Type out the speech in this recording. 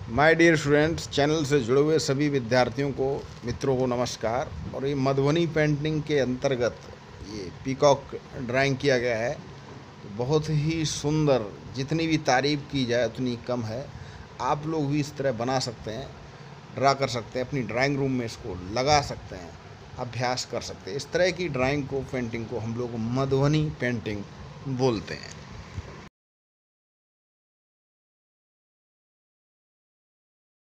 My dear students, channel से जुड़े हुए सभी विद्यार्थियों को, मित्रों को नमस्कार। और ये मधुबनी पेंटिंग के अंतर्गत ये पीकॉक ड्राइंग किया गया है। तो बहुत ही सुंदर, जितनी भी तारीफ़ की जाए उतनी कम है। आप लोग भी इस तरह बना सकते हैं, ड्रा कर सकते हैं, अपनी ड्राइंग रूम में इसको लगा सकते हैं, अभ्यास कर सकते हैं। इस तरह की ड्राइंग को, पेंटिंग को हम लोग मधुबनी पेंटिंग बोलते हैं।